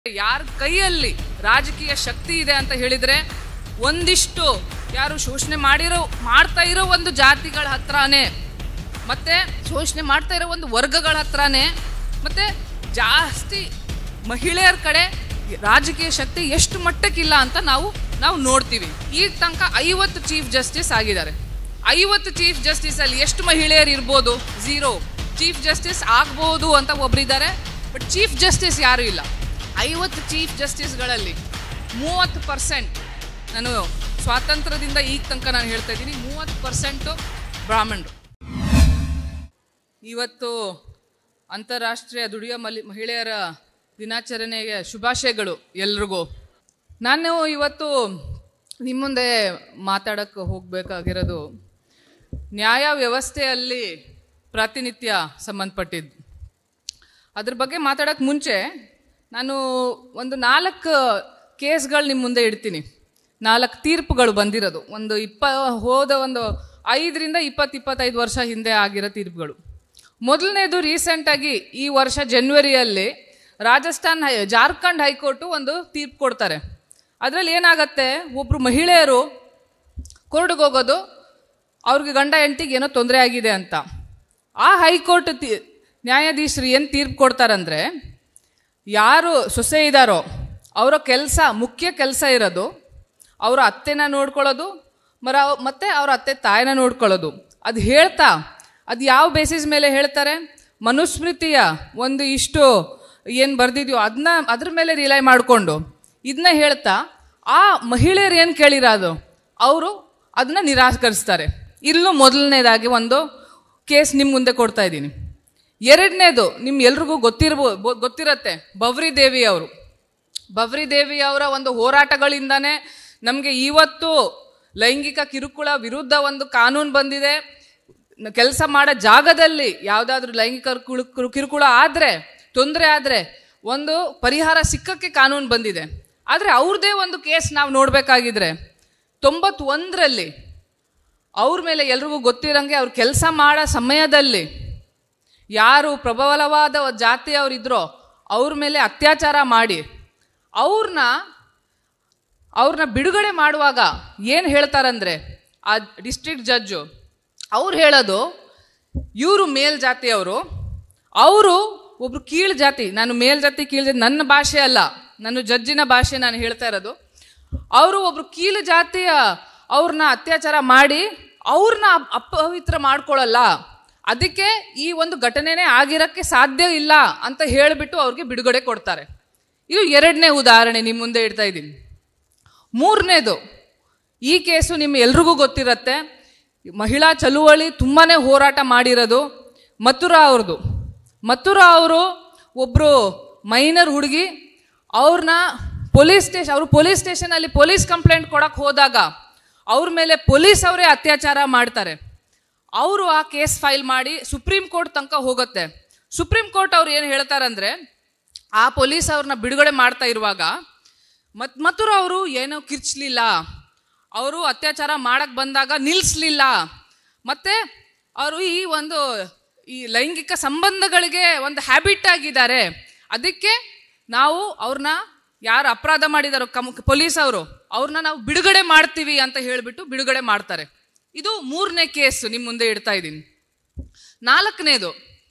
ಯಾರ ಕೈಯಲ್ಲಿ ರಾಜಕೀಯ ಶಕ್ತಿ ಇದೆ ಅಂತ ಹೇಳಿದ್ರೆ ಒಂದಿಷ್ಟು ಯಾರು ಶೋಷಣೆ ಮಾಡ್ತಾ ಇರೋ ಒಂದು ಜಾತಿಗಳ ಹತ್ರನೇ ಮತ್ತೆ ಶೋಷಣೆ ಮಾಡ್ತಾ ಇರೋ ಒಂದು ವರ್ಗಗಳ ಹತ್ರನೇ ಮತ್ತೆ ಜಾಸ್ತಿ ಮಹಿಳೆಯರ ಕಡೆ ರಾಜಕೀಯ ಶಕ್ತಿ ಎಷ್ಟು ಮಟ್ಟಕ್ಕಿಲ್ಲ ಅಂತ ನಾವು ನೋಡ್ತೀವಿ. ಈ ತನಕ 50 ಚೀಫ್ ಜಸ್ಟಿಸ್ ಆಗಿದ್ದಾರೆ. 50 ಚೀಫ್ ಜಸ್ಟಿಸ್ ಅಲ್ಲಿ ಎಷ್ಟು ಮಹಿಳೆಯರು ಇರ್ಬೋದು? 0. ಚೀಫ್ ಜಸ್ಟಿಸ್ ಆಗ್ಬೋದು ಅಂತ ಒಬ್ಬರಿದ್ದಾರೆ, ಬಟ್ ಚೀಫ್ ಜಸ್ಟಿಸ್ ಯಾರೂ ಇಲ್ಲ. 50 ಚೀಫ್ ಜಸ್ಟಿಸ್ಗಳಲ್ಲಿ 30%, ನಾನು ಸ್ವಾತಂತ್ರ್ಯದಿಂದ ಈಗ ತನಕ ನಾನು ಹೇಳ್ತಾ ಇದ್ದೀನಿ, 30% ಬ್ರಾಹ್ಮಣರು. ಇವತ್ತು ಅಂತಾರಾಷ್ಟ್ರೀಯ ದುಡಿಯೋ ಮಹಿಳೆಯರ ದಿನಾಚರಣೆಗೆ ಶುಭಾಶಯಗಳು ಎಲ್ರಿಗೂ. ನಾನು ಇವತ್ತು ನಿಮ್ಮ ಮುಂದೆ ಮಾತಾಡೋಕ್ಕೆ ಹೋಗಬೇಕಾಗಿರೋದು ನ್ಯಾಯ ವ್ಯವಸ್ಥೆಯಲ್ಲಿ ಪ್ರಾತಿನಿಧ್ಯ ಸಂಬಂಧಪಟ್ಟಿದ್ದು. ಅದ್ರ ಬಗ್ಗೆ ಮಾತಾಡೋಕ್ಕೆ ಮುಂಚೆ ನಾನು ಒಂದು 4 ಕೇಸ್ಗಳು ನಿಮ್ಮ ಮುಂದೆ ಇಡ್ತೀನಿ. 4 ತೀರ್ಪುಗಳು ಬಂದಿರೋದು ಒಂದು 5 ರಿಂದ 20-25 ವರ್ಷ ಹಿಂದೆ ಆಗಿರೋ ತೀರ್ಪುಗಳು. ಮೊದಲನೇದು ರೀಸೆಂಟಾಗಿ ಈ ವರ್ಷ ಜನವರಿಯಲ್ಲಿ ಜಾರ್ಖಂಡ್ ಹೈಕೋರ್ಟು ಒಂದು ತೀರ್ಪು ಕೊಡ್ತಾರೆ. ಅದರಲ್ಲಿ ಏನಾಗತ್ತೆ, ಒಬ್ಬರು ಮಹಿಳೆಯರು ಕೋರ್ಟ್ಗೆ ಹೋಗೋದು, ಅವ್ರಿಗೆ ಗಂಡ ಹೆಂಡತಿಗೆ ಏನೋ ತೊಂದರೆ ಆಗಿದೆ ಅಂತ. ಆ ಹೈಕೋರ್ಟ್ ನ್ಯಾಯಾಧೀಶರು ಏನು ತೀರ್ಪು ಕೊಡ್ತಾರಂದರೆ, ಯಾರು ಸೊಸೆ ಇದ್ದಾರೋ ಅವರ ಮುಖ್ಯ ಕೆಲಸ ಇರೋದು ಅವರ ಅತ್ತೆನ ನೋಡ್ಕೊಳ್ಳೋದು ಮತ್ತು ಅವರ ಅತ್ತೆ ತಾಯಿನ ನೋಡ್ಕೊಳ್ಳೋದು. ಅದು ಯಾವ ಬೇಸಿಸ್ ಮೇಲೆ ಹೇಳ್ತಾರೆ? ಮನುಸ್ಮೃತಿಯ ಒಂದು ಇಷ್ಟು ಏನು ಬರ್ದಿದ್ಯೋ ಅದ್ರ ಮೇಲೆ ರಿಲೈ ಮಾಡಿಕೊಂಡು ಇದನ್ನ ಹೇಳ್ತಾ ಆ ಮಹಿಳೆಯರು ಏನು ಕೇಳಿರೋದು ಅವರು ಅದನ್ನ ನಿರಾಕರಿಸ್ತಾರೆ. ಇಲ್ಲೂ ಮೊದಲನೇದಾಗಿ ಒಂದು ಕೇಸ್ ನಿಮ್ಮ ಮುಂದೆ ಕೊಡ್ತಾ ಇದ್ದೀನಿ. ಎರಡನೇದು ಎಲ್ರಿಗೂ ಗೊತ್ತಿರತ್ತೆ, ಬವ್ರಿ ದೇವಿ ಅವರ ಒಂದು ಹೋರಾಟಗಳಿಂದಾನೇ ನಮಗೆ ಇವತ್ತು ಲೈಂಗಿಕ ಕಿರುಕುಳ ವಿರುದ್ಧ ಒಂದು ಕಾನೂನು ಬಂದಿದೆ. ಕೆಲಸ ಮಾಡೋ ಜಾಗದಲ್ಲಿ ಯಾವುದಾದ್ರೂ ಲೈಂಗಿಕ ಕಿರುಕುಳ ತೊಂದರೆ ಆದರೆ ಒಂದು ಪರಿಹಾರ ಸಿಕ್ಕಕ್ಕೆ ಕಾನೂನು ಬಂದಿದೆ. ಆದರೆ ಅವ್ರದ್ದೇ ಒಂದು ಕೇಸ್ ನಾವು ನೋಡಬೇಕಾಗಿದ್ರೆ 91ರಲ್ಲಿ ಅವ್ರ ಮೇಲೆ ಎಲ್ರಿಗೂ ಗೊತ್ತಿರಂಗೆ ಅವ್ರು ಕೆಲಸ ಮಾಡೋ ಸಮಯದಲ್ಲಿ ಯಾರು ಪ್ರಬಲವಾದ ಜಾತಿಯವರಿದ್ರೋ ಅವ್ರ ಮೇಲೆ ಅತ್ಯಾಚಾರ ಮಾಡಿ ಅವ್ರನ್ನ ಬಿಡುಗಡೆ ಮಾಡುವಾಗ ಏನು ಹೇಳ್ತಾರಂದರೆ, ಆ ಡಿಸ್ಟ್ರಿಕ್ಟ್ ಜಡ್ಜು ಅವ್ರು ಹೇಳೋದು, ಇವರು ಮೇಲ್ಜಾತಿಯವರು, ಅವರು ಒಬ್ರು ಕೀಳು ಜಾತಿ. ನಾನು ಮೇಲ್ಜಾತಿ ಕೀಳು ನನ್ನ ಭಾಷೆ ಅಲ್ಲ, ನನ್ನ ಜಡ್ಜಿನ ಭಾಷೆ ನಾನು ಹೇಳ್ತಾ ಇರೋದು. ಅವರು ಒಬ್ರು ಕೀಳು ಜಾತಿಯ ಅವ್ರನ್ನ ಅತ್ಯಾಚಾರ ಮಾಡಿ ಅವ್ರನ್ನ ಅಪವಿತ್ರ ಮಾಡ್ಕೊಳ್ಳಲ್ಲ, ಅದಕ್ಕೆ ಈ ಒಂದು ಘಟನೆನೇ ಆಗಿರೋಕ್ಕೆ ಸಾಧ್ಯ ಇಲ್ಲ ಅಂತ ಹೇಳಿಬಿಟ್ಟು ಅವ್ರಿಗೆ ಬಿಡುಗಡೆ ಕೊಡ್ತಾರೆ. ಇದು ಎರಡನೇ ಉದಾಹರಣೆ ನಿಮ್ಮ ಮುಂದೆ ಇಡ್ತಾ ಇದ್ದೀನಿ. ಮೂರನೇದು, ಈ ಕೇಸು ಎಲ್ರಿಗೂ ಗೊತ್ತಿರತ್ತೆ, ಮಹಿಳಾ ಚಳುವಳಿ ತುಂಬಾ ಹೋರಾಟ ಮಾಡಿರೋದು ಮಥುರಾ ಅವರು ಒಬ್ಬರು ಮೈನರ್ ಹುಡುಗಿ, ಅವ್ರನ್ನ ಪೊಲೀಸ್ ಸ್ಟೇಷನಲ್ಲಿ ಪೊಲೀಸ್ ಕಂಪ್ಲೇಂಟ್ ಕೊಡಕ್ಕೆ ಹೋದಾಗ ಅವ್ರ ಮೇಲೆ ಪೊಲೀಸ್ ಅವರೇ ಅತ್ಯಾಚಾರ ಮಾಡ್ತಾರೆ. ಅವರು ಆ ಕೇಸ್ ಫೈಲ್ ಮಾಡಿ ಸುಪ್ರೀಂ ಕೋರ್ಟ್ ತನಕ ಹೋಗುತ್ತೆ. ಸುಪ್ರೀಂ ಕೋರ್ಟ್ ಅವ್ರು ಏನು ಹೇಳ್ತಾರಂದರೆ, ಆ ಪೊಲೀಸ್ ಅವ್ರನ್ನ ಬಿಡುಗಡೆ ಮಾಡ್ತಾ ಇರುವಾಗ ಮಥುರಾ ಅವರು ಏನೋ ಕಿರ್ಚಲಿಲ್ಲ, ಅವರು ಅತ್ಯಾಚಾರ ಮಾಡಕ್ಕೆ ಬಂದಾಗ ನಿಲ್ಲಿಸಲಿಲ್ಲ, ಮತ್ತು ಅವರು ಈ ಲೈಂಗಿಕ ಸಂಬಂಧಗಳಿಗೆ ಒಂದು ಹ್ಯಾಬಿಟ್ ಆಗಿದ್ದಾರೆ, ಅದಕ್ಕೆ ನಾವು ಅವ್ರನ್ನ ಯಾರು ಅಪರಾಧ ಮಾಡಿದಾರೋ ಪೊಲೀಸ್ ಅವ್ರನ್ನ ನಾವು ಬಿಡುಗಡೆ ಮಾಡ್ತೀವಿ ಅಂತ ಹೇಳಿಬಿಟ್ಟು ಬಿಡುಗಡೆ ಮಾಡ್ತಾರೆ. ಇದು 3ನೇ ಕೇಸು ನಿಮ್ಮ ಮುಂದೆ ಇಡ್ತಾ ಇದ್ದೀನಿ. 4ನೇದು,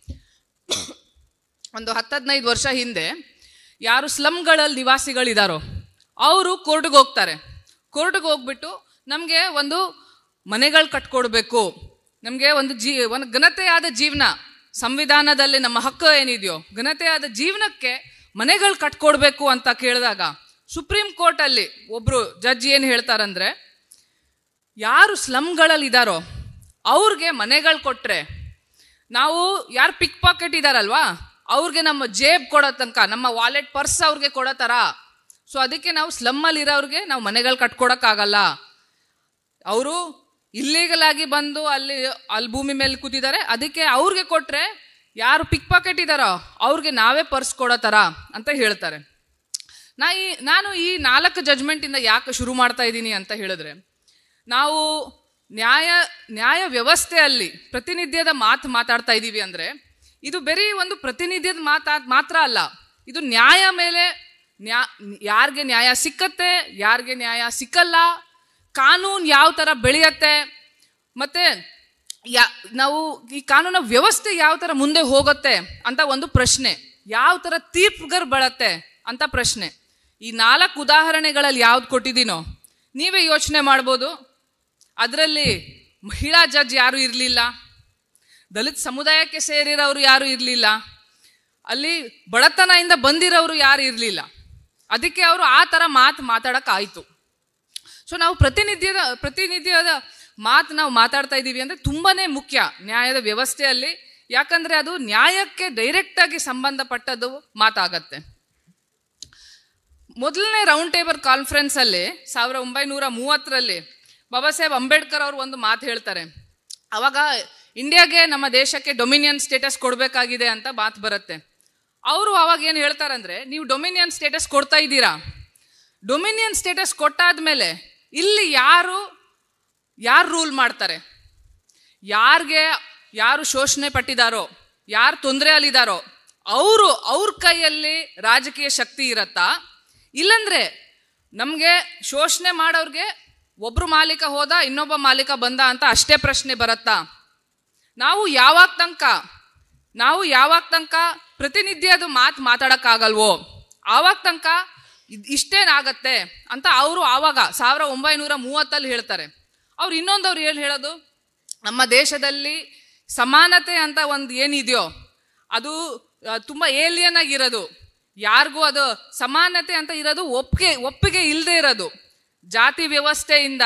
ಒಂದು 10-15 ವರ್ಷ ಹಿಂದೆ ಯಾರು ಸ್ಲಮ್ಗಳಲ್ಲಿ ನಿವಾಸಿಗಳಿದಾರೋ ಅವರು ಕೋರ್ಟ್ಗೆ ಹೋಗ್ತಾರೆ. ಕೋರ್ಟ್ಗೆ ಹೋಗ್ಬಿಟ್ಟು ನಮಗೆ ಒಂದು ಮನೆಗಳು ಕಟ್ಕೊಡ್ಬೇಕು, ನಮಗೆ ಒಂದು ಘನತೆಯಾದ ಜೀವನ, ಸಂವಿಧಾನದಲ್ಲಿ ನಮ್ಮ ಹಕ್ಕು ಏನಿದೆಯೋ ಘನತೆಯಾದ ಜೀವನಕ್ಕೆ ಮನೆಗಳು ಕಟ್ಕೊಡ್ಬೇಕು ಅಂತ ಕೇಳಿದಾಗ ಸುಪ್ರೀಂ ಕೋರ್ಟಲ್ಲಿ ಒಬ್ಬರು ಜಡ್ಜ್ ಏನು ಹೇಳ್ತಾರಂದರೆ, ಯಾರು ಸ್ಲಮ್ಗಳಲ್ಲಿ ಇದ್ದಾರೋ ಅವ್ರಿಗೆ ಮನೆಗಳು ಕೊಟ್ಟರೆ, ನಾವು ಯಾರು ಪಿಕ್ ಪಾಕೆಟ್ ಇದ್ದಾರಲ್ವಾ ಅವ್ರಿಗೆ ನಮ್ಮ ಜೇಬ್ ಕೊಡೋ ತನಕ, ನಮ್ಮ ವಾಲೆಟ್ ಪರ್ಸ್ ಅವ್ರಿಗೆ ಕೊಡೋ ಥರ, ಸೊ ಅದಕ್ಕೆ ನಾವು ಸ್ಲಮ್ಮಲ್ಲಿ ಇರೋರಿಗೆ ನಾವು ಮನೆಗಳು ಕಟ್ಕೊಡೋಕ್ಕಾಗಲ್ಲ. ಅವರು ಇಲ್ಲೀಗಲ್ ಆಗಿ ಬಂದು ಅಲ್ಲಿ ಭೂಮಿ ಮೇಲೆ ಕೂತಿದ್ದಾರೆ, ಅದಕ್ಕೆ ಅವ್ರಿಗೆ ಕೊಟ್ಟರೆ ಯಾರು ಪಿಕ್ ಪಾಕೆಟ್ ಇದ್ದಾರೋ ಅವ್ರಿಗೆ ನಾವೇ ಪರ್ಸ್ ಕೊಡೋ ಥರ ಅಂತ ಹೇಳ್ತಾರೆ. ನಾನು ಈ 4 ಜಡ್ಜ್ಮೆಂಟಿಂದ ಯಾಕೆ ಶುರು ಮಾಡ್ತಾ ಇದ್ದೀನಿ ಅಂತ ಹೇಳಿದ್ರೆ, ನಾವು ನ್ಯಾಯ ವ್ಯವಸ್ಥೆಯಲ್ಲಿ ಪ್ರತಿನಿಧ್ಯದ ಮಾತಾಡ್ತಾ ಇದ್ದೀವಿ ಅಂದರೆ ಇದು ಬರೀ ಒಂದು ಪ್ರತಿನಿಧ್ಯದ ಮಾತ್ರ ಅಲ್ಲ, ಇದು ಯಾರಿಗೆ ನ್ಯಾಯ ಸಿಕ್ಕತ್ತೆ, ಯಾರಿಗೆ ನ್ಯಾಯ ಸಿಕ್ಕಲ್ಲ, ಕಾನೂನು ಯಾವ ಥರ ಬೆಳೆಯತ್ತೆ, ಮತ್ತು ನಾವು ಈ ಕಾನೂನ ವ್ಯವಸ್ಥೆ ಯಾವ ಥರ ಮುಂದೆ ಹೋಗುತ್ತೆ ಅಂತ ಒಂದು ಪ್ರಶ್ನೆ, ಯಾವ ಥರ ತೀರ್ಪುಗಳು ಬೀಳತ್ತೆ ಅಂತ ಪ್ರಶ್ನೆ. ಈ 4 ಉದಾಹರಣೆಗಳಲ್ಲಿ ಯಾವ್ದು ಕೊಟ್ಟಿದ್ದೀನೋ ನೀವೇ ಯೋಚನೆ ಮಾಡ್ಬೋದು. ಅದರಲ್ಲಿ ಮಹಿಳಾ ಜಡ್ಜ್ ಯಾರೂ ಇರಲಿಲ್ಲ, ದಲಿತ ಸಮುದಾಯಕ್ಕೆ ಸೇರಿರೋರು ಯಾರೂ ಇರಲಿಲ್ಲ, ಅಲ್ಲಿ ಬಡತನದಿಂದ ಬಂದಿರೋರು ಯಾರು ಇರಲಿಲ್ಲ. ಅದಕ್ಕೆ ಅವರು ಆ ಥರ ಮಾತಾಡೋಕ್ಕಾಯಿತು. ಸೊ ನಾವು ಪ್ರತಿನಿಧಿಯದ ಮಾತು ನಾವು ಮಾತಾಡ್ತಾ ಇದ್ದೀವಿ ಅಂದರೆ ತುಂಬಾ ಮುಖ್ಯ ನ್ಯಾಯದ ವ್ಯವಸ್ಥೆಯಲ್ಲಿ. ಯಾಕಂದರೆ ಅದು ನ್ಯಾಯಕ್ಕೆ ಡೈರೆಕ್ಟಾಗಿ ಸಂಬಂಧಪಟ್ಟದ್ದು ಮಾತಾಗತ್ತೆ. ಮೊದಲನೇ ರೌಂಡ್ ಟೇಬಲ್ ಕಾನ್ಫರೆನ್ಸಲ್ಲಿ 1930ರಲ್ಲಿ ಬಾಬಾ ಸಾಹೇಬ್ ಅಂಬೇಡ್ಕರ್ ಅವರು ಒಂದು ಮಾತು ಹೇಳ್ತಾರೆ. ಅವಾಗ ಇಂಡಿಯಾಗೆ, ನಮ್ಮ ದೇಶಕ್ಕೆ ಡೊಮಿನಿಯನ್ ಸ್ಟೇಟಸ್ ಕೊಡಬೇಕಾಗಿದೆ ಅಂತ ಮಾತು ಬರುತ್ತೆ. ಅವರು ಅವಾಗ ಏನು ಹೇಳ್ತಾರಂದ್ರೆ, ನೀವು ಡೊಮಿನಿಯನ್ ಸ್ಟೇಟಸ್ ಕೊಡ್ತಾ ಇದ್ದೀರಾ, ಡೊಮಿನಿಯನ್ ಸ್ಟೇಟಸ್ ಕೊಟ್ಟಾದ್ಮೇಲೆ ಇಲ್ಲಿ ಯಾರು ರೂಲ್ ಮಾಡ್ತಾರೆ, ಯಾರು ಶೋಷಣೆ ಪಟ್ಟಿದಾರೋ, ಯಾರು ತೊಂದರೆಯಲ್ಲಿದ್ದಾರೋ ಅವ್ರ ಕೈಯಲ್ಲಿ ರಾಜಕೀಯ ಶಕ್ತಿ ಇರತ್ತಾ, ಇಲ್ಲಂದ್ರೆ ನಮಗೆ ಶೋಷಣೆ ಮಾಡೋರಿಗೆ ಒಬ್ರು ಮಾಲೀಕ ಹೋದ ಇನ್ನೊಬ್ಬ ಮಾಲೀಕ ಬಂದ ಅಂತ ಅಷ್ಟೇ ಪ್ರಶ್ನೆ ಬರತ್ತಾ? ನಾವು ಯಾವಾಗ ತನಕ ಪ್ರತಿನಿಧಿಯದು ಮಾತಾಡಕ್ಕಾಗಲ್ವೋ ಆವಾಗ ತನಕ ಇಷ್ಟೇನಾಗತ್ತೆ ಅಂತ ಅವರು ಆವಾಗ 1930 ಹೇಳ್ತಾರೆ. ಅವ್ರು ಇನ್ನೊಂದವ್ರು ಹೇಳೋದು, ನಮ್ಮ ದೇಶದಲ್ಲಿ ಸಮಾನತೆ ಅಂತ ಒಂದು ಏನಿದೆಯೋ ಅದು ತುಂಬ ಏಲಿಯನ್ ಆಗಿರೋದು, ಯಾರಿಗೂ ಅದು ಸಮಾನತೆ ಅಂತ ಇರೋದು ಒಪ್ಪಿಗೆ ಇಲ್ಲದೆ ಇರೋದು, ಜಾತಿ ವ್ಯವಸ್ಥೆಯಿಂದ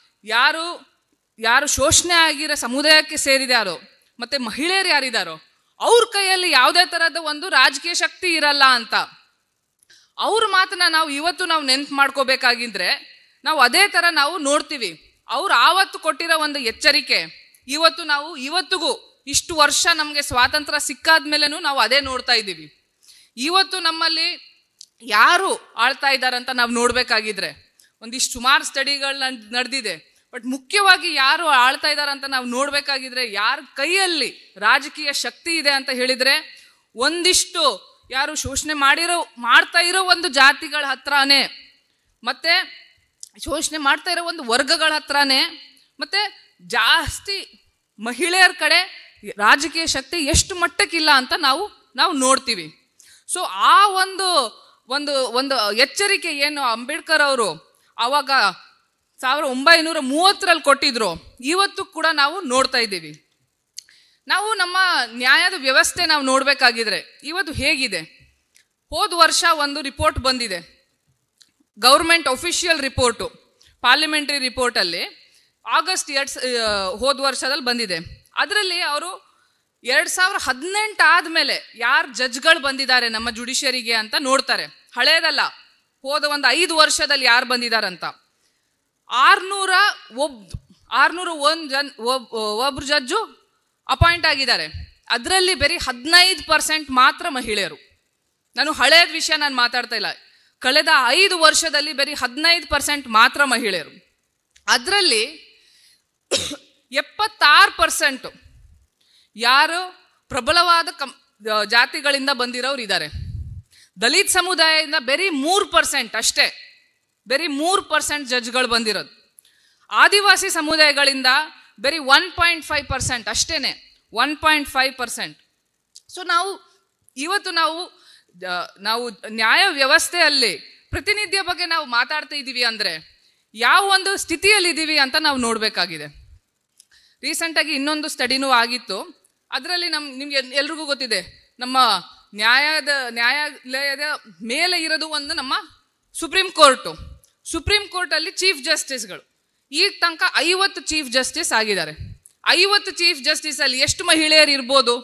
ಯಾರು ಶೋಷಣೆ ಆಗಿರೋ ಸಮುದಾಯಕ್ಕೆ ಸೇರಿದಾರೋ ಮತ್ತು ಮಹಿಳೆಯರು ಯಾರಿದ್ದಾರೋ ಅವ್ರ ಕೈಯಲ್ಲಿ ಯಾವುದೇ ಥರದ ಒಂದು ರಾಜಕೀಯ ಶಕ್ತಿ ಇರಲ್ಲ ಅಂತ. ಅವ್ರ ಮಾತನ್ನ ನಾವು ನೆನ್ಪು ಮಾಡ್ಕೋಬೇಕಾಗಿದ್ರೆ ನಾವು ಅದೇ ಥರ ನಾವು ನೋಡ್ತೀವಿ. ಅವ್ರು ಆವತ್ತು ಕೊಟ್ಟಿರೋ ಒಂದು ಎಚ್ಚರಿಕೆ ಇವತ್ತಿಗೂ ಇಷ್ಟು ವರ್ಷ ನಮಗೆ ಸ್ವಾತಂತ್ರ್ಯ ಸಿಕ್ಕಾದ್ಮೇಲೆನೂ ನಾವು ಅದೇ ನೋಡ್ತಾ ಇದ್ದೀವಿ. ಇವತ್ತು ನಮ್ಮಲ್ಲಿ ಯಾರು ಆಳ್ತಾ ಇದ್ದಾರಂತ ನಾವು ನೋಡ್ಬೇಕಾಗಿದ್ರೆ ಒಂದಿಷ್ಟು ಸುಮಾರು ಸ್ಟಡಿಗಳನ್ನ ನಡೆದಿದೆ. ಬಟ್ ಮುಖ್ಯವಾಗಿ ಯಾರು ಆಳ್ತಾ ಇದ್ದಾರಂತ ನಾವು ನೋಡ್ಬೇಕಾಗಿದ್ರೆ ಯಾರ ಕೈಯಲ್ಲಿ ರಾಜಕೀಯ ಶಕ್ತಿ ಇದೆ ಅಂತ ಹೇಳಿದ್ರೆ ಒಂದಿಷ್ಟು ಯಾರು ಶೋಷಣೆ ಮಾಡ್ತಾ ಇರೋ ಒಂದು ಜಾತಿಗಳ ಹತ್ರನೇ, ಮತ್ತೆ ಶೋಷಣೆ ಮಾಡ್ತಾ ಇರೋ ಒಂದು ವರ್ಗಗಳ ಹತ್ರನೇ, ಮತ್ತೆ ಜಾಸ್ತಿ ಮಹಿಳೆಯರ ಕಡೆ ರಾಜಕೀಯ ಶಕ್ತಿ ಎಷ್ಟು ಮಟ್ಟಕ್ಕಿಲ್ಲ ಅಂತ ನಾವು ನೋಡ್ತೀವಿ. ಸೊ ಆ ಒಂದು ಒಂದು ಒಂದು ಎಚ್ಚರಿಕೆ ಏನು ಅಂಬೇಡ್ಕರ್ ಅವರು ಆವಾಗ 1930ರಲ್ಲಿ ಕೊಟ್ಟಿದ್ರು, ಇವತ್ತು ಕೂಡ ನಾವು ನೋಡ್ತಾ ಇದ್ದೀವಿ. ನಾವು ನಮ್ಮ ನ್ಯಾಯದ ವ್ಯವಸ್ಥೆ ನಾವು ನೋಡಬೇಕಾಗಿದ್ರೆ ಇವತ್ತು ಹೇಗಿದೆ. ಹೋದ ವರ್ಷ ಒಂದು ರಿಪೋರ್ಟ್ ಬಂದಿದೆ, ಗೌರ್ಮೆಂಟ್ ಅಫಿಷಿಯಲ್ ರಿಪೋರ್ಟು, ಪಾರ್ಲಿಮೆಂಟ್ರಿ ರಿಪೋರ್ಟಲ್ಲಿ ಆಗಸ್ಟ್ ಹೋದ ವರ್ಷದಲ್ಲಿ ಬಂದಿದೆ. ಅದರಲ್ಲಿ ಅವರು 2018 ಆದಮೇಲೆ ಯಾರು ಜಡ್ಜ್ಗಳು ಬಂದಿದ್ದಾರೆ ನಮ್ಮ ಜುಡಿಷಿಯರಿಗೆ ಅಂತ ನೋಡ್ತಾರೆ. ಹಳೇದಲ್ಲ, ಹೋದ ಒಂದು 5 ವರ್ಷದಲ್ಲಿ ಯಾರು ಬಂದಿದ್ದಾರಂತ. 601 ಜಡ್ಜು ಅಪಾಯಿಂಟ್ ಆಗಿದ್ದಾರೆ. ಅದರಲ್ಲಿ ಬರೀ 15% ಮಾತ್ರ ಮಹಿಳೆಯರು. ನಾನು ಹಳೇದ ವಿಷಯ ನಾನು ಮಾತಾಡ್ತಾ ಇಲ್ಲ, ಕಳೆದ 5 ವರ್ಷದಲ್ಲಿ ಬರೀ 15% ಮಾತ್ರ ಮಹಿಳೆಯರು. ಅದರಲ್ಲಿ 76% ಯಾರು ಪ್ರಬಲವಾದ ಜಾತಿಗಳಿಂದ ಬಂದಿರೋರು ಇದ್ದಾರೆ. ದಲಿತ ಸಮುದಾಯದಿಂದ ಬರೀ 3% ಅಷ್ಟೇ, ಬರೀ 3% ಜಡ್ಜ್ಗಳು ಬಂದಿರೋದು. ಆದಿವಾಸಿ ಸಮುದಾಯಗಳಿಂದ ಬರೀ 1.5% ಅಷ್ಟೇನೆ, 1.5%. ಸೊ ಇವತ್ತು ನಾವು ನ್ಯಾಯ ವ್ಯವಸ್ಥೆಯಲ್ಲಿ ಪ್ರತಿನಿಧಿಯ ಬಗ್ಗೆ ನಾವು ಮಾತಾಡ್ತಾ ಇದ್ದೀವಿ ಅಂದರೆ ಯಾವ ಒಂದು ಸ್ಥಿತಿಯಲ್ಲಿದ್ದೀವಿ ಅಂತ ನಾವು ನೋಡಬೇಕಾಗಿದೆ. ರೀಸೆಂಟಾಗಿ ಇನ್ನೊಂದು ಸ್ಟಡಿನೂ ಆಗಿತ್ತು. ಅದರಲ್ಲಿ ನಿಮ್ಗೆ ಎಲ್ರಿಗೂ ಗೊತ್ತಿದೆ, ನಮ್ಮ ನ್ಯಾಯಾಲಯದ ಮೇಲೆ ಇರೋದು ಒಂದು ನಮ್ಮ ಸುಪ್ರೀಂ ಕೋರ್ಟಲ್ಲಿ ಚೀಫ್ ಜಸ್ಟಿಸ್ಗಳು ಈಗ ತನಕ 50 ಚೀಫ್ ಜಸ್ಟಿಸ್ ಆಗಿದ್ದಾರೆ. 50 ಚೀಫ್ ಜಸ್ಟಿಸ್ ಅಲ್ಲಿ ಎಷ್ಟು ಮಹಿಳೆಯರು ಇರ್ಬೋದು?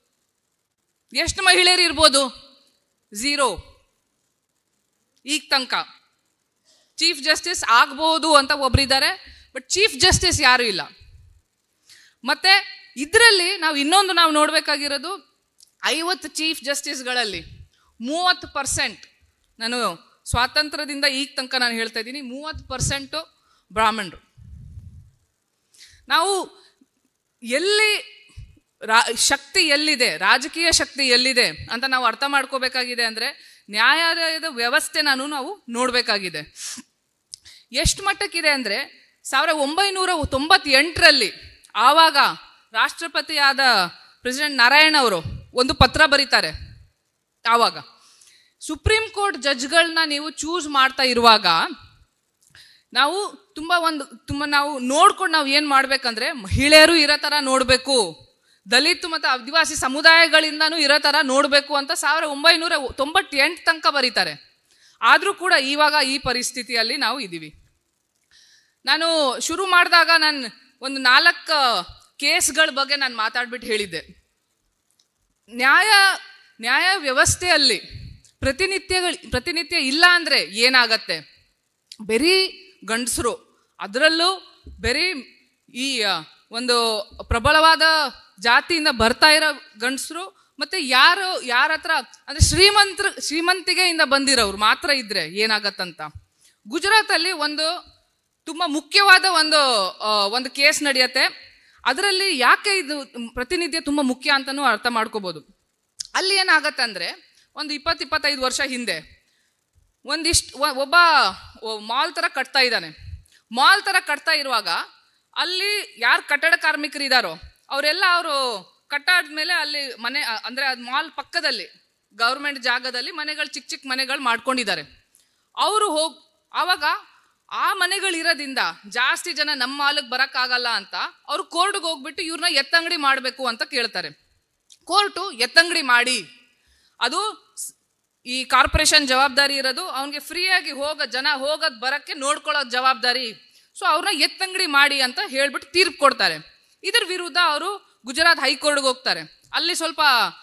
0. ಈಗ ತನಕ ಚೀಫ್ ಜಸ್ಟಿಸ್ ಆಗಬಹುದು ಅಂತ ಒಬ್ರಿದ್ದಾರೆ, ಬಟ್ ಚೀಫ್ ಜಸ್ಟಿಸ್ ಯಾರು ಇಲ್ಲ. ಮತ್ತೆ ಇದರಲ್ಲಿ ನಾವು ನೋಡಬೇಕಾಗಿರೋದು 50 ಚೀಫ್ ಜಸ್ಟಿಸ್ಗಳಲ್ಲಿ 30%, ನಾನು ಸ್ವಾತಂತ್ರ್ಯದಿಂದ ಈಗ ತನಕ ನಾನು ಹೇಳ್ತಾ ಇದ್ದೀನಿ, 30% ಬ್ರಾಹ್ಮಣರು. ನಾವು ಎಲ್ಲಿ ಶಕ್ತಿ ಎಲ್ಲಿದೆ, ರಾಜಕೀಯ ಶಕ್ತಿ ಎಲ್ಲಿದೆ ಅಂತ ನಾವು ಅರ್ಥ ಮಾಡ್ಕೋಬೇಕಾಗಿದೆ. ಅಂದರೆ ನ್ಯಾಯಾಲಯದ ವ್ಯವಸ್ಥೆನೂ ನಾವು ನೋಡಬೇಕಾಗಿದೆ. ಎಷ್ಟು ಮಟ್ಟಕ್ಕಿದೆ ಅಂದರೆ 1998ರಲ್ಲಿ ಆವಾಗ ರಾಷ್ಟ್ರಪತಿಯಾದ ಪ್ರೆಸಿಡೆಂಟ್ ನಾರಾಯಣ್ ಅವರು ಒಂದು ಪತ್ರ ಬರೀತಾರೆ. ಆವಾಗ ಸುಪ್ರೀಂ ಕೋರ್ಟ್ ಜಡ್ಜ್ಗಳನ್ನ ನೀವು ಚೂಸ್ ಮಾಡ್ತಾ ಇರುವಾಗ ನಾವು ನಾವು ನೋಡ್ಕೊಂಡು ನಾವು ಏನು ಮಾಡಬೇಕಂದ್ರೆ ಮಹಿಳೆಯರು ಇರೋ ಥರ ನೋಡಬೇಕು, ದಲಿತ ಮತ್ತು ಆದಿವಾಸಿ ಸಮುದಾಯಗಳಿಂದನೂ ಇರೋ ಥರ ನೋಡಬೇಕು ಅಂತ 1998 ತನಕ ಬರೀತಾರೆ. ಆದರೂ ಕೂಡ ಇವಾಗ ಈ ಪರಿಸ್ಥಿತಿಯಲ್ಲಿ ನಾವು ಇದ್ದೀವಿ. ನಾನು ಶುರು ಮಾಡಿದಾಗ ನಾನು ಒಂದು 4 ಕೇಸ್ಗಳ ಬಗ್ಗೆ ನಾನು ಮಾತಾಡ್ಬಿಟ್ಟು ಹೇಳಿದ್ದೆ. ನ್ಯಾಯ ವ್ಯವಸ್ಥೆಯಲ್ಲಿ ಪ್ರತಿನಿತ್ಯ ಇಲ್ಲ ಅಂದರೆ ಏನಾಗತ್ತೆ? ಬರೀ ಗಂಡಸರು, ಅದರಲ್ಲೂ ಬರೀ ಈ ಒಂದು ಪ್ರಬಲವಾದ ಜಾತಿಯಿಂದ ಬರ್ತಾ ಇರೋ ಗಂಡಸರು ಮತ್ತು ಯಾರ ಹತ್ರ ಅಂದರೆ ಶ್ರೀಮಂತಿಗೆಯಿಂದ ಬಂದಿರೋರು ಮಾತ್ರ ಇದ್ರೆ ಏನಾಗತ್ತಂತ. ಗುಜರಾತಲ್ಲಿ ತುಂಬ ಮುಖ್ಯವಾದ ಒಂದು ಕೇಸ್ ನಡೆಯುತ್ತೆ. ಅದರಲ್ಲಿ ಯಾಕೆ ಇದು ಪ್ರತಿನಿತ್ಯ ತುಂಬ ಮುಖ್ಯ ಅಂತಲೂ ಅರ್ಥ ಮಾಡ್ಕೋಬೋದು. ಅಲ್ಲಿ ಏನಾಗತ್ತೆ ಅಂದರೆ 20-25 ವರ್ಷ ಹಿಂದೆ ಒಬ್ಬ ಮಾಲ್ ಥರ ಕಟ್ತಾ ಇದ್ದಾನೆ. ಮಾಲ್ ಥರ ಕಟ್ತಾ ಇರುವಾಗ ಅಲ್ಲಿ ಯಾರು ಕಟ್ಟಡ ಕಾರ್ಮಿಕರು ಇದ್ದಾರೋ ಅವರೆಲ್ಲ ಅವರು ಕಟ್ಟಾದ್ಮೇಲೆ ಅಲ್ಲಿ ಮನೆ ಅಂದರೆ ಅದು ಮಾಲ್ ಪಕ್ಕದಲ್ಲಿ ಗೌರ್ಮೆಂಟ್ ಜಾಗದಲ್ಲಿ ಮನೆಗಳು ಚಿಕ್ಕ ಮನೆಗಳು ಮಾಡ್ಕೊಂಡಿದ್ದಾರೆ. ಅವರು ಆವಾಗ ಆ ಮನೆಗಳಿರೋದ್ರಿಂದ ಜಾಸ್ತಿ ಜನ ನಮ್ಮ ಮಾಲಿಗೆ ಬರೋಕ್ಕಾಗಲ್ಲ ಅಂತ ಅವರು ಕೋರ್ಟ್ಗೆ ಹೋಗ್ಬಿಟ್ಟು ಇವ್ರನ್ನ ಎತ್ತಂಗಡಿ ಮಾಡಬೇಕು ಅಂತ ಕೇಳ್ತಾರೆ. ಕೋರ್ಟು ಎತ್ತಂಗಡಿ ಮಾಡಿ, ಅದು ಈ ಕಾರ್ಪೊರೇಷನ್ ಜವಾಬ್ದಾರಿ ಇರೋದು, ಅವನಿಗೆ ಫ್ರೀಯಾಗಿ ಜನ ಹೋಗೋದು ಬರೋಕ್ಕೆ ನೋಡ್ಕೊಳ್ಳೋ ಜವಾಬ್ದಾರಿ. ಸೊ ಅವ್ರನ್ನ ಎತ್ತಂಗಡಿ ಮಾಡಿ ಅಂತ ಹೇಳ್ಬಿಟ್ಟು ತೀರ್ಪು ಕೊಡ್ತಾರೆ. ಇದ್ರ ವಿರುದ್ಧ ಅವರು ಗುಜರಾತ್ ಹೈಕೋರ್ಟ್ಗೆ ಹೋಗ್ತಾರೆ. ಅಲ್ಲಿ ಸ್ವಲ್ಪ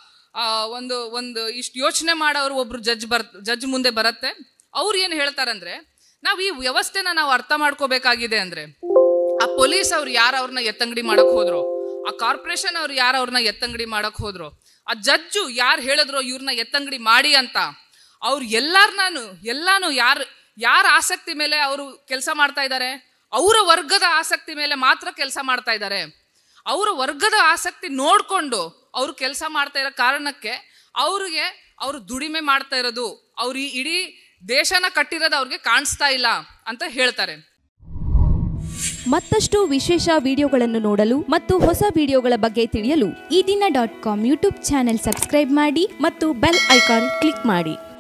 ಒಂದು ಇಷ್ಟು ಯೋಚನೆ ಮಾಡೋರು ಒಬ್ರು ಜಡ್ಜ್ ಮುಂದೆ ಬರುತ್ತೆ. ಅವ್ರು ಏನು ಹೇಳ್ತಾರಂದ್ರೆ, ನಾವು ಈ ವ್ಯವಸ್ಥೆನ ನಾವು ಅರ್ಥ ಮಾಡ್ಕೋಬೇಕಾಗಿದೆ. ಅಂದರೆ ಆ ಪೊಲೀಸ್ ಅವ್ರು ಯಾರು ಅವ್ರನ್ನ ಎತ್ತಂಗಡಿ ಮಾಡಕ್ ಹೋದ್ರು, ಆ ಕಾರ್ಪೊರೇಷನ್ ಅವ್ರು ಯಾರು ಅವ್ರನ್ನ ಎತ್ತಂಗಡಿ ಮಾಡಕ್ ಹೋದ್ರು, ಆ ಜಡ್ಜು ಯಾರು ಹೇಳಿದ್ರು ಇವ್ರನ್ನ ಎತ್ತಂಗಡಿ ಮಾಡಿ ಅಂತ, ಅವ್ರು ಎಲ್ಲಾನು ಯಾರ ಆಸಕ್ತಿ ಮೇಲೆ ಅವರು ಕೆಲಸ ಮಾಡ್ತಾ ಇದ್ದಾರೆ, ಅವರ ವರ್ಗದ ಆಸಕ್ತಿ ಮೇಲೆ ಮಾತ್ರ ಕೆಲಸ ಮಾಡ್ತಾ ಇದ್ದಾರೆ. ಅವರ ವರ್ಗದ ಆಸಕ್ತಿ ನೋಡಿಕೊಂಡು ಅವರು ಕೆಲಸ ಮಾಡ್ತಾ ಇರೋ ಕಾರಣಕ್ಕೆ ಅವರು ದುಡಿಮೆ ಮಾಡ್ತಾ ಇರೋದು, ಅವ್ರು ಈ ಇಡೀ ದೇಶನ ಕಟ್ಟಿರೋದು ಅವ್ರಿಗೆ ಕಾಣಿಸ್ತಾ ಇಲ್ಲ ಅಂತ ಹೇಳ್ತಾರೆ. ಮತ್ತಷ್ಟು ವಿಶೇಷ ವಿಡಿಯೋಗಳನ್ನು ನೋಡಲು ಮತ್ತು ಹೊಸ ವಿಡಿಯೋಗಳ ಬಗ್ಗೆ ತಿಳಿಯಲು ಈ ದಿನ .com ಯೂಟ್ಯೂಬ್ ಚಾನೆಲ್ ಸಬ್ಸ್ಕ್ರೈಬ್ ಮಾಡಿ ಮತ್ತು ಬೆಲ್ ಐಕಾನ್ ಕ್ಲಿಕ್ ಮಾಡಿ.